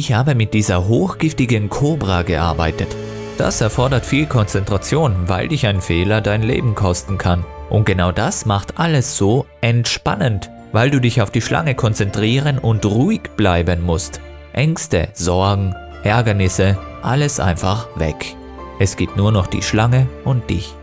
Ich habe mit dieser hochgiftigen Kobra gearbeitet. Das erfordert viel Konzentration, weil dich ein Fehler dein Leben kosten kann. Und genau das macht alles so entspannend, weil du dich auf die Schlange konzentrieren und ruhig bleiben musst. Ängste, Sorgen, Ärgernisse, alles einfach weg. Es gibt nur noch die Schlange und dich.